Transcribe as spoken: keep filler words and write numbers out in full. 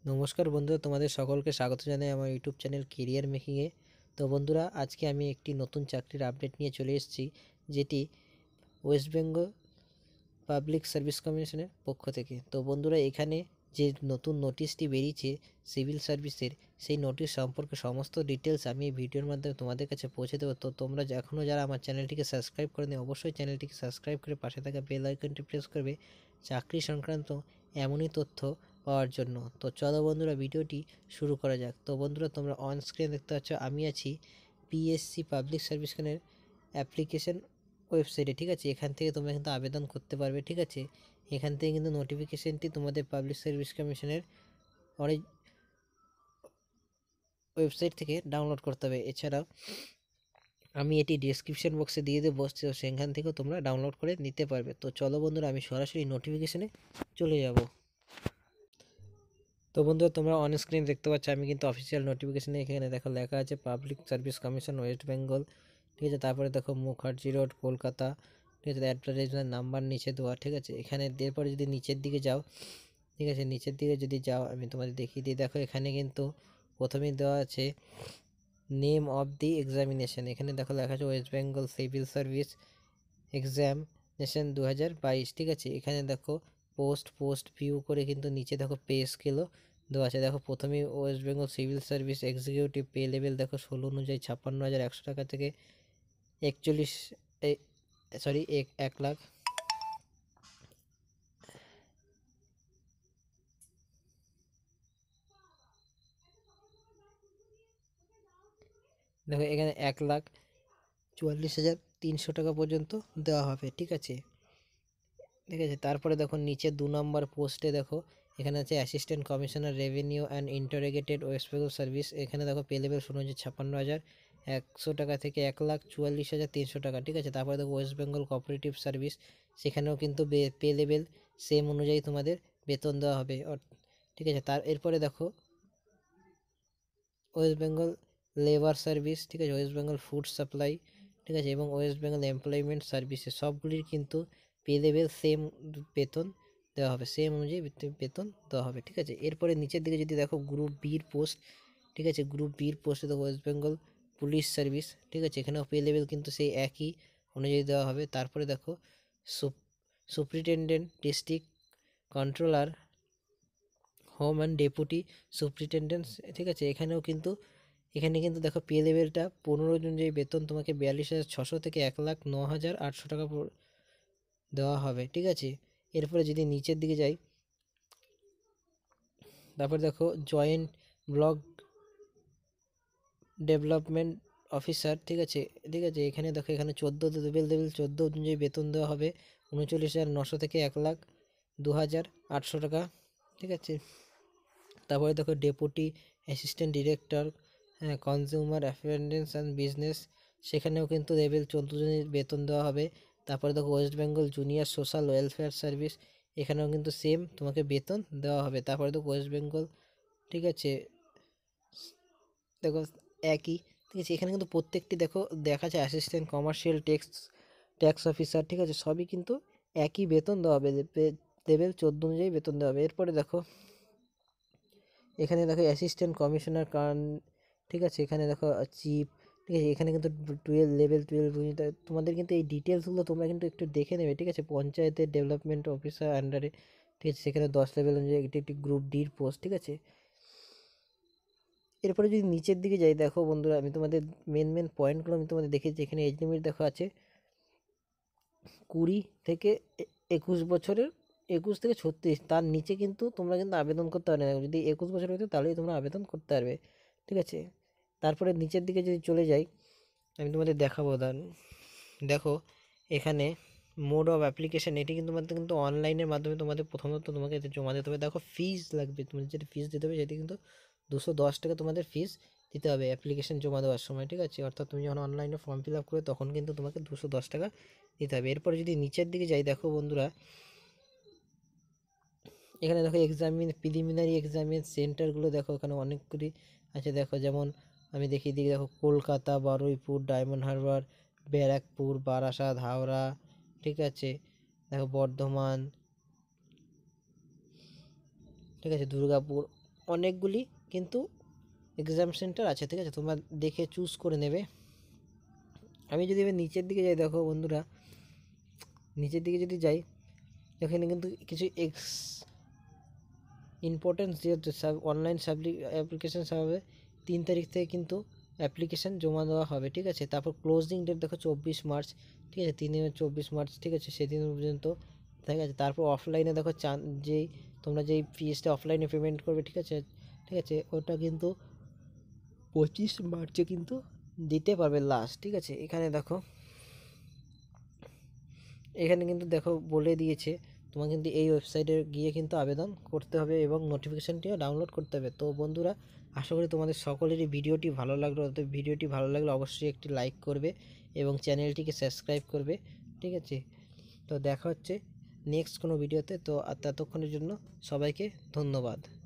নমস্কার বন্ধুরা, তোমাদের সকলকে স্বাগত জানাই আমার ইউটিউব চ্যানেল কেরিয়ার মেকিংয়ে। তো বন্ধুরা, আজকে আমি একটি নতুন চাকরির আপডেট নিয়ে চলে এসেছি, যেটি ওয়েস্ট বেঙ্গল পাবলিক সার্ভিস কমিশনের পক্ষ থেকে। তো বন্ধুরা, এখানে যে নতুন নোটিশটি বেরিয়েছে সিভিল সার্ভিসের, সেই নোটিশ সম্পর্কে সমস্ত ডিটেলস আমি এই ভিডিওর মাধ্যমে তোমাদের কাছে পৌঁছে দেবো। তো তোমরা এখনও যারা আমার চ্যানেলটিকে সাবস্ক্রাইব করে নিও, অবশ্যই চ্যানেলটিকে সাবস্ক্রাইব করে পাশে থাকা বেল আইকনটি প্রেস করবে চাকরি সংক্রান্ত এমনই তথ্য পাওয়ার জন্য। তো চলো বন্ধুরা, ভিডিওটি শুরু করা যাক। তো বন্ধুরা, তোমরা অন স্ক্রিনে দেখতে পাচ্ছ আমি আছি পিএসসি পাবলিক সার্ভিসনের অ্যাপ্লিকেশন ওয়েবসাইটে। ঠিক আছে, এখান থেকে তোমরা কিন্তু আবেদন করতে পারবে। ঠিক আছে, এখান থেকে কিন্তু নোটিফিকেশানটি তোমাদের পাবলিক সার্ভিস কমিশনের অনেক ওয়েবসাইট থেকে ডাউনলোড করতে হবে। এছাড়াও আমি এটি ডেসক্রিপশন বক্সে দিয়ে দেবো, সেখান থেকেও তোমরা ডাউনলোড করে নিতে পারবে। তো চলো বন্ধুরা, আমি সরাসরি নোটিফিকেশানে চলে যাব। তো বন্ধুরা, তোমরা অন স্ক্রিন দেখতে পাচ্ছ আমি কিন্তু অফিসিয়াল নোটিফিকেশানে এখানে দেখো লেখা আছে public service commission West Bengal. ঠিক আছে, তারপরে দেখো মুখার্জি রোড কলকাতা। ঠিক আছে, অ্যাডভার্টাইজমেন্ট নাম্বার নিচে দেওয়া। ঠিক আছে, এখানে এরপরে যদি নিচের দিকে যাও, ঠিক আছে, নিচের দিকে যদি যাও আমি তোমাদের দেখিয়ে দিই। দেখো এখানে কিন্তু প্রথমেই দেওয়া আছে নেম অফ দি এক্সামিনেশন। এখানে দেখো লেখা আছে West Bengal civil service examination দু হাজার বাইশ। ঠিক আছে, এখানে দেখো পোস্ট পোস্ট ভিউ করে কিন্তু নিচে দেখো পে স্কেলও দেওয়া আছে। দেখো প্রথমেই West Bengal civil service executive pay level দেখো ষোলো অনুযায়ী ছাপ্পান্ন হাজার একশো টাকা থেকে একচল্লিশ সরি এক এক লাখ দেখো এখানে এক লাখ চুয়াল্লিশ হাজার তিনশো টাকা পর্যন্ত দেওয়া হবে। ঠিক আছে, ঠিক আছে, তারপরে দেখো নিচে দু নম্বর পোস্টে দেখো এখানে আছে assistant commissioner revenue and interrogated West Bengal service. এখানে দেখো পে লেভেল শূন্য হাজার ছাপ্পান্ন হাজার একশো টাকা থেকে এক লাখ চুয়াল্লিশ হাজার তিনশো টাকা। ঠিক আছে, তারপরে দেখো ওয়েস্ট বেঙ্গল কোঅপারেটিভ সার্ভিস, সেখানেও কিন্তু পে লেভেল সেম অনুযায়ী তোমাদের বেতন দেওয়া হবে। ঠিক আছে, তার এরপরে দেখো ওয়েস্ট বেঙ্গল লেবার সার্ভিস। ঠিক আছে, ওয়েস্ট বেঙ্গল ফুড সাপ্লাই। ঠিক আছে, এবং ওয়েস্ট বেঙ্গল এমপ্লয়মেন্ট সার্ভিসেস সবগুলির কিন্তু পে লেভেল সেম বেতন দেওয়া হবে, সেম অনুযায়ী বেতন দেওয়া হবে। ঠিক আছে, এরপরে নিচের দিকে যদি দেখো গ্রুপ বির পোস্ট। ঠিক আছে, গ্রুপ বির পোস্টে দেখো ওয়েস্ট বেঙ্গল পুলিশ সার্ভিস। ঠিক আছে, এখানেও পে লেভেল কিন্তু সেই একই অনুযায়ী দেওয়া হবে। তারপরে দেখো superintendent district controller home and deputy superintendent. ঠিক আছে, এখানেও কিন্তু এখানে কিন্তু দেখো পে লেভেলটা পনেরো অনুযায়ী বেতন তোমাকে বিয়াল্লিশ হাজার ছশো থেকে এক লাখ ন হাজার আটশো টাকা দেওয়া হবে। ঠিক আছে, এরপরে যদি নিচের দিকে যাই, তারপর দেখো জয়েন্ট ব্লক ডেভেলপমেন্ট অফিসার। ঠিক আছে, ঠিক আছে, এখানে দেখো এখানে চোদ্দো লেভেল লেভেল চোদ্দো অনুযায়ী বেতন দেওয়া হবে উনচল্লিশ হাজার নশো থেকে এক লাখ দু হাজার আটশো টাকা। ঠিক আছে, তারপরে দেখো ডেপুটি অ্যাসিস্ট্যান্ট ডিরেক্টর হ্যাঁ কনজিউমার অ্যাফেয়ার্স অ্যান্ড বিজনেস, সেখানেও কিন্তু লেভেল চোদ্দো জনের বেতন দেওয়া হবে। তারপরে দেখো West Bengal junior social welfare service, এখানেও কিন্তু সেম তোমাকে বেতন দেওয়া হবে। তারপরে দেখো ওয়েস্ট বেঙ্গল, ঠিক আছে, দেখো একই। ঠিক আছে, এখানে কিন্তু প্রত্যেকটি দেখো দেখা যায় assistant commercial tax tax officer. ঠিক আছে, সবই কিন্তু একই বেতন দেওয়া হবে, লেভেল চোদ্দো অনুযায়ী বেতন দেওয়া হবে। এরপরে দেখো এখানে দেখো অ্যাসিস্ট্যান্ট কমিশনার কান। ঠিক আছে, এখানে দেখো চিফ। ঠিক আছে, এখানে কিন্তু টুয়েলভ লেভেল টুয়েলভ তোমাদের কিন্তু এই ডিটেলসগুলো তোমরা কিন্তু একটু দেখে নেবে। ঠিক আছে, পঞ্চায়েতের ডেভেলপমেন্ট অফিসার আন্ডারে। ঠিক আছে, সেখানে দশ লেভেল অনুযায়ী এটি একটি গ্রুপ ডির পোস্ট। ঠিক আছে, এরপরে যদি নিচের দিকে যাই, দেখো বন্ধুরা আমি তোমাদের মেন মেন পয়েন্টগুলো আমি তোমাদের দেখেছি। এখানে এজ লিমিট দেখো আছে কুড়ি থেকে একুশ বছরের, একুশ থেকে ছত্রিশ, তার নিচে কিন্তু তোমরা কিন্তু আবেদন করতে পারবে না। যদি একুশ বছর হতো তাহলেই তোমরা আবেদন করতে পারবে। ঠিক আছে, তারপরে নিচের দিকে যদি চলে যাই আমি তোমাদের দেখাবো। দান দেখো এখানে মোড অফ অ্যাপ্লিকেশান, এটি কিন্তু তোমাদের কিন্তু অনলাইনের মাধ্যমে তোমাদের প্রথমত তোমাকে এতে জমা দিতে হবে। দেখো ফিস লাগবে, তোমাদের যেটা ফিস দিতে হবে সেটি কিন্তু দুশো দশ টাকা তোমাদের ফিস দিতে হবে অ্যাপ্লিকেশান জমা দেওয়ার সময়। ঠিক আছে, অর্থাৎ তুমি যখন অনলাইনে ফর্ম ফিল আপ করবে তখন কিন্তু তোমাকে দুশো দশ টাকা দিতে হবে। এরপরে যদি নিচের দিকে যাই, দেখো বন্ধুরা এখানে দেখো এক্সামিন প্রিলিমিনারি এক্সামিন সেন্টারগুলো দেখো এখানে অনেকগুলি আছে। দেখো যেমন আমি দেখিয়ে দিই, দেখো কলকাতা, বারুইপুর, ডায়মন্ড হারবার, ব্যারাকপুর, বারাসাত, হাওড়া। ঠিক আছে, দেখো বর্ধমান। ঠিক আছে, দুর্গাপুর, অনেকগুলি কিন্তু এক্সাম সেন্টার আছে, ঠিক আছে, তোমরা দেখে চুজ করে নেবে। আমি যদি এবার নিচের দিকে যাই, দেখো বন্ধুরা নিচের দিকে যদি যাই, এখানে কিন্তু কিছু এক্স ইম্পর্টেন্স যে সাব অনলাইন সাবলি অ্যাপ্লিকেশান হবে তিন তারিখ থেকে কিন্তু অ্যাপ্লিকেশান জমা দেওয়া হবে, ঠিক আছে। তারপর ক্লোজিং ডেট দেখো চব্বিশ মার্চ, ঠিক আছে, তিন চব্বিশ মার্চ, ঠিক আছে, সেদিন পর্যন্ত, ঠিক আছে। তারপর অফলাইনে দেখো চান যেই তোমরা যেই ফিসটা অফলাইনে পেমেন্ট করবে, ঠিক আছে, ঠিক আছে, ওটা কিন্তু পঁচিশ মার্চে কিন্তু দিতে পারবে লাস্ট, ঠিক আছে। এখানে দেখো এখানে কিন্তু দেখো বলে দিয়েছে তোমার কিন্তু এই ওয়েবসাইটে গিয়ে কিন্তু আবেদন করতে হবে এবং নোটিফিকেশানটিও ডাউনলোড করতে হবে। তো বন্ধুরা, আশা করি তোমাদের সকলেরই ভিডিওটি ভালো লাগলো। তো ভিডিওটি ভালো লাগলে অবশ্যই একটি লাইক করবে এবং চ্যানেলটিকে সাবস্ক্রাইব করবে, ঠিক আছে। তো দেখা হচ্ছে নেক্সট কোনো ভিডিওতে। তো আর ততক্ষণের জন্য সবাইকে ধন্যবাদ।